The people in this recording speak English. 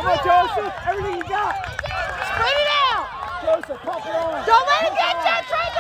on, Joseph. Everything you got. Spread it out. Joseph, pop it on. Don't let it get you. Try to